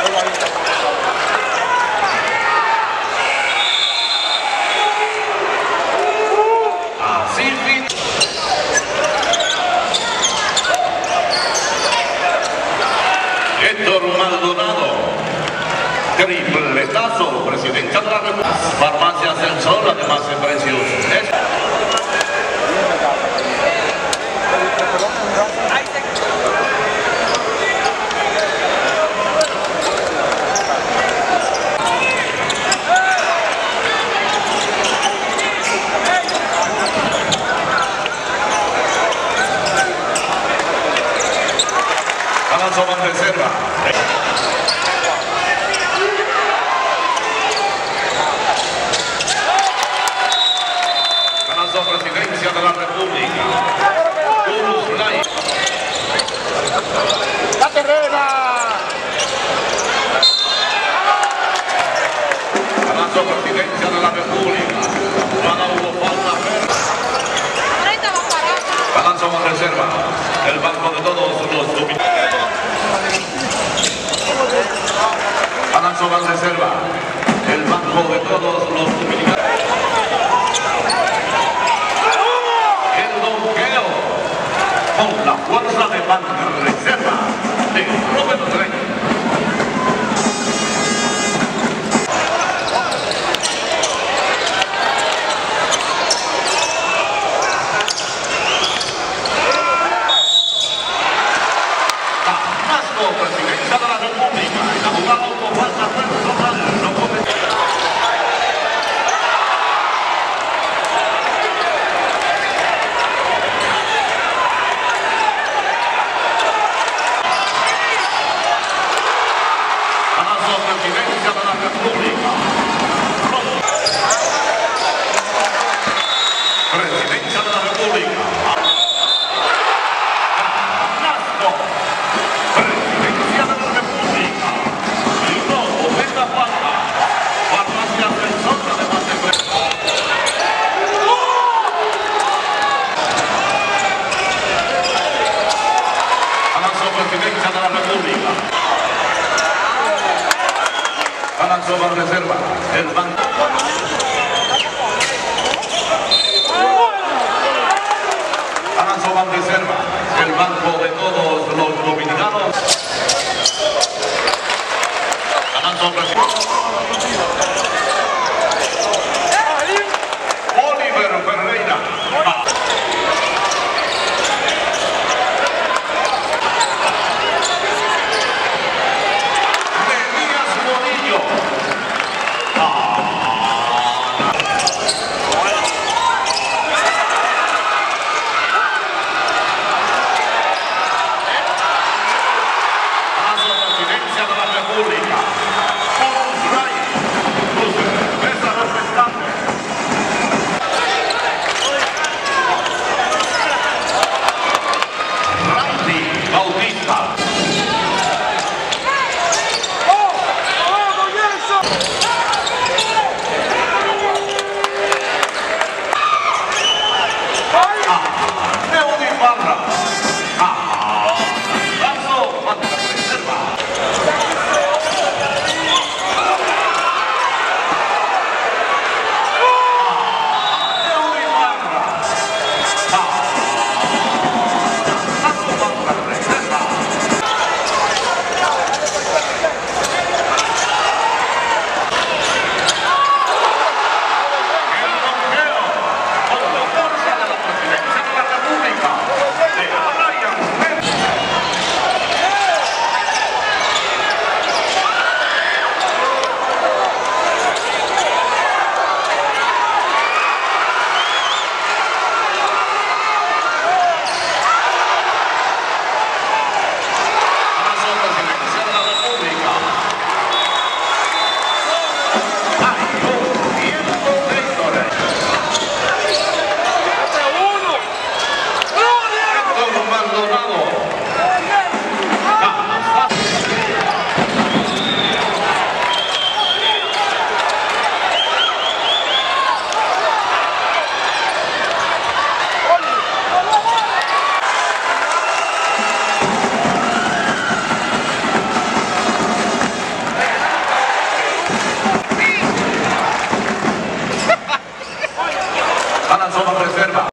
Héctor Maldonado, tripletazo, Presidencia de la República. Farmacias El Sol, además de precios. Alonso Banreserva. Alonso Presidencia de la República. Urus Lai. ¡La terrena! Alonso Presidencia de la República. Para hubo falta. Alonso Banreserva. El banco de todos los dominicanos. Alonso Banreserva, el banco de todos los dominicanos. El donqueo con la fuerza de Banreserva de Roberto Rey. Presidencia de la República, y la jugada con falta personal, no comete. Alonso, Presidencia de la República. Presidencia de la República. Presidencia de la República. Alonso Banreserva, el banco. Alonso Banreserva,